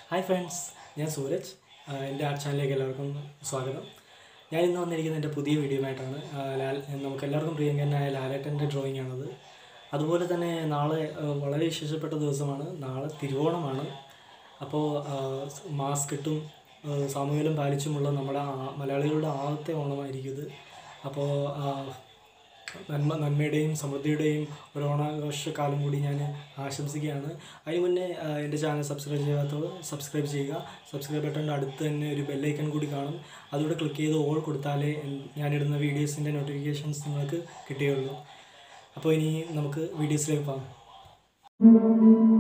Hi friends, ഞാൻ സൂരജ്. എൻ്റെ art ചാനലിലേക്ക് എല്ലാവർക്കും സ്വാഗതം. ഞാൻ ഇന്ന് വന്നിരിക്കുന്ന എൻ്റെ പുതിയ വീഡിയോ ആയിട്ടാണ്. നമുക്കെല്ലാവർക്കും പ്രിയങ്കരനായ ലാലേട്ടൻ്റെ ഡ്രോയിങ് ആണത്. അതുപോലെ തന്നെ നാളെ വളരെ വിശേഷപ്പെട്ട ദിവസമാണ്. നാളെ തിരുവോണമാണ്. അപ്പോൾ മാസ്ക് ഇട്ടും സാമൂഹ്യം പാലിച്ചുമുള്ള നമ്മുടെ മലയാളികളുടെ ആദ്യത്തെ ഓണമായിരിക്കും ഇത്. അപ്പോൾ നന്മയുടെയും സമൃദ്ധിയുടെയും ഒരു ഓണാഘോഷക്കാലം കൂടി ഞാൻ ആശംസിക്കുകയാണ്. അതിന് മുന്നേ എൻ്റെ ചാനൽ സബ്സ്ക്രൈബ് ചെയ്യാത്തവർ സബ്സ്ക്രൈബ് ചെയ്യുക. സബ്സ്ക്രൈബ് ബട്ടൻ്റെ അടുത്ത് തന്നെ ഒരു ബെല്ലൈക്കൺ കൂടി കാണും. അതുകൂടെ ക്ലിക്ക് ചെയ്ത് ഓൾ കൊടുത്താലേ ഞാനിടുന്ന വീഡിയോസിൻ്റെ നോട്ടിഫിക്കേഷൻസ് നിങ്ങൾക്ക് കിട്ടുകയുള്ളൂ. അപ്പോൾ ഇനി നമുക്ക് വീഡിയോസിലേക്ക് പോകാം.